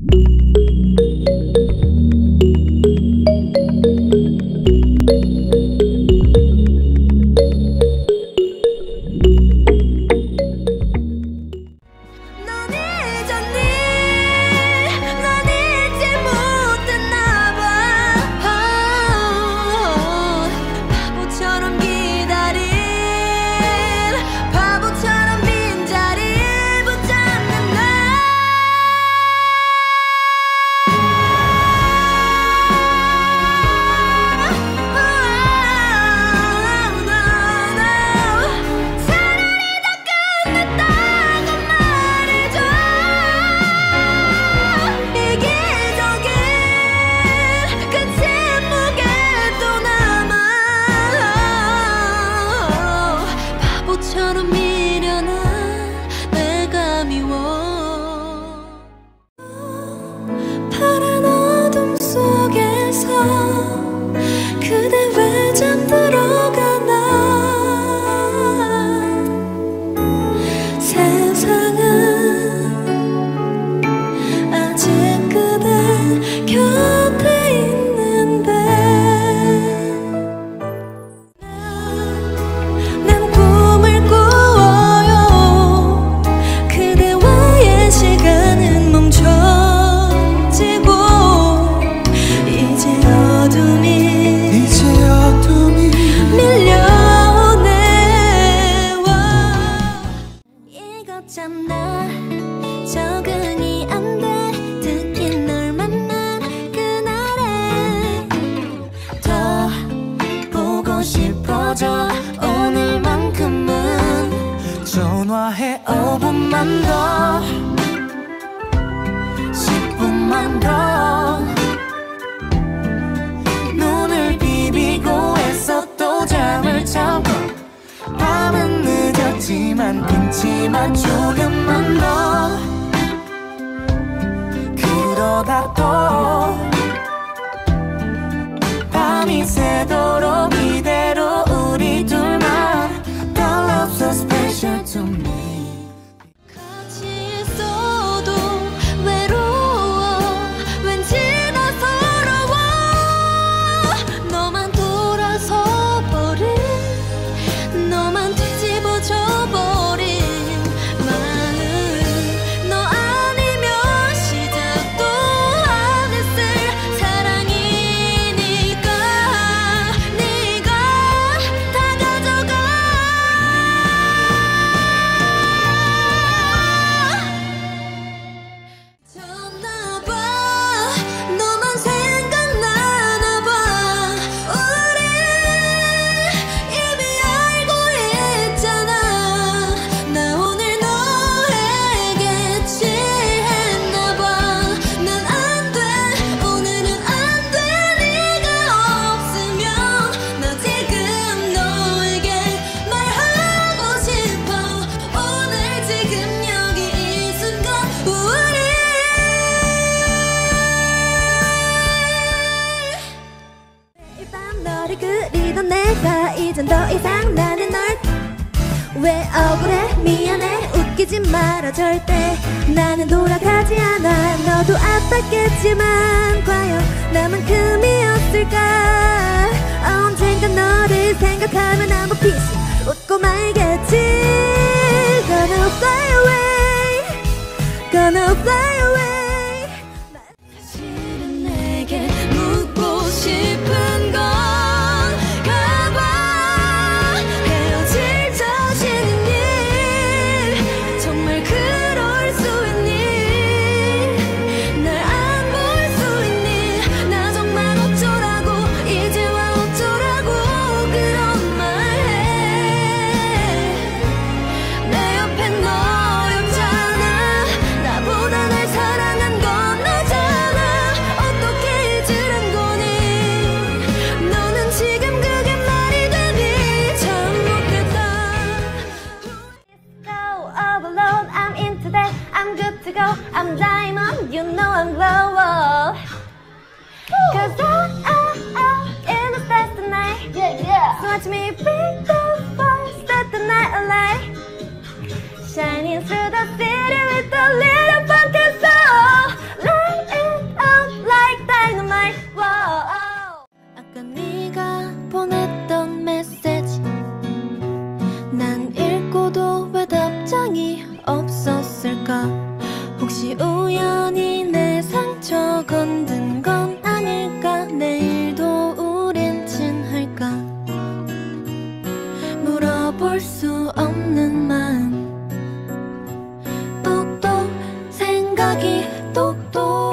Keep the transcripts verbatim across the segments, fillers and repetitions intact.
적응이 안 돼. 특히 널 만난 그날에 더 보고 싶어져. 오늘만큼은 전화해 오 분만 더, 십 분만 더. 눈을 비비고 애써 또 잠을 참고 밤은 늦었지만 끊지만 조금만 더. 그러다 또 밤이 새도록 이대로 우리 둘만. The love so special to me. 같이 있어도 외로워. 왠지 나 서러워. 너만 돌아서 버린, 너만 뒤집어져 버린 마음. 너 아니면 시작도 안 했을 사랑이니까. 네가 다 가져가. 졌나봐. 너만 생각나나봐. 우리 이미 알고 있잖아. 나 오늘 너에게 취했나봐. 난 안 돼, 오늘은 안 돼. 네가 없으면 나 지금 너에게 말하고 싶어. 오늘 지금 여기 이 순간 우리 매일 밤 너를 그리던 내가 이젠 더 이상 나는 널 왜 억울해. 미안해. 웃기지 마라 절대. 나는 돌아가지 않아. 너도 아팠겠지만 과연 나만큼이었을까. 언젠가 너를 생각하면 아무 빛이 웃고 말겠지. Gonna fly away, gonna fly away. 사실은 내게 묻고 싶은 건가 봐. 헤어질 자신 있니? 정말 그럴 수 있니? 날 안 볼 수 있니? 나 정말 어쩌라고, 이제와 어쩌라고 그런 말 해. 내 옆에 너 없잖아. 나보다 날 사랑한 건 너잖아. 어떻게 잊으란 거니? 너는 지금 그게 말이 되니? 참 못됐다. Go all alone, I'm into that. I'm good to go. I'm diamond, you know I'm glow up. Cause I, I, I, in the stars tonight. Yeah, yeah. So watch me bring the fire, start the night alight. Shining through the city with a little pumpkin soul. Light 혹시 우연히 내 상처 건든 건 아닐까? 내일도 우린 친할까? 물어볼 수 없는 마음 똑똑 생각이 똑똑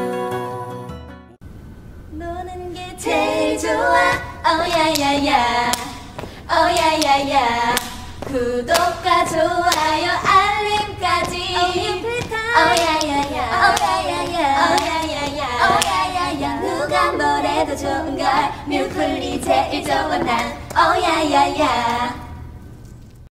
노는 게 제일 좋아 오야야야 오야야야 구독과 좋아요 알림까지 오야야야 오야야야 오야야야 오야야야 누가 뭐래도 좋은걸 뮤클이 제일 좋아 난 오야야야